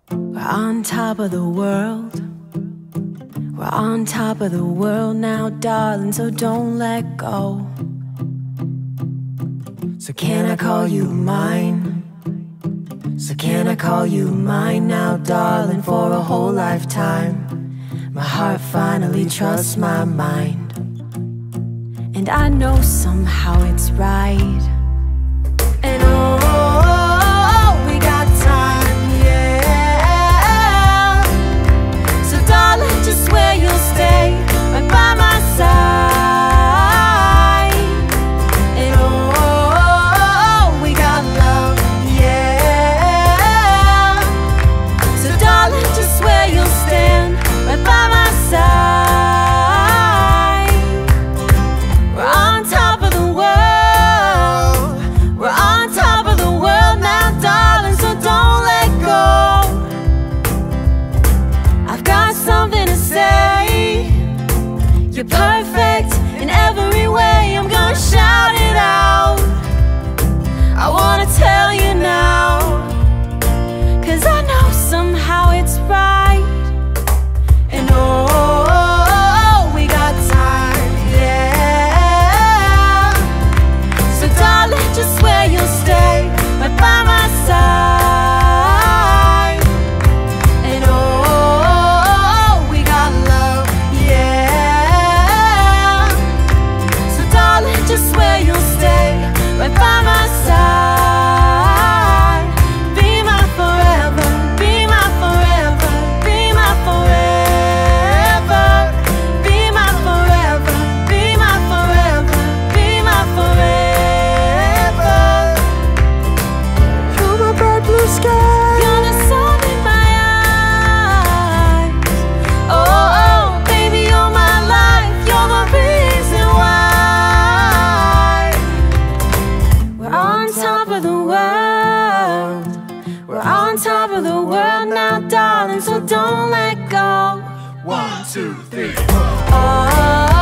We're on top of the world. We're on top of the world now, darling, so don't let go. So can I call you mine? So can I call you mine now, darling, for a whole lifetime? My heart finally trusts my mind, and I know somehow it's right. And oh, we got time, yeah. So darling, just swear you'll stay right by my side. And oh, we got love, yeah. So darling, just swear you'll stand right by my side. We're on top of the world. We're on top of the world now, darling, so don't let go. I've got something to say. You're perfect in every way. I'm gonna shout it out. I wanna tell you now, 'cause I know somehow it's right. And oh, we got time, yeah. So darling, just swear you'll stay right by my side. And oh, we got love, yeah. So darling, just swear you'll stay right by my side. Be my forever, be my forever, be my forever. Be my forever, be my forever, be my forever. You're my bright blue sky. You're the sun in my eyes. Oh, baby, you're my life. You're the reason why. We're on top of the world. We're on top of the world now, darling, so don't let go. 1, 2, 3. Oh.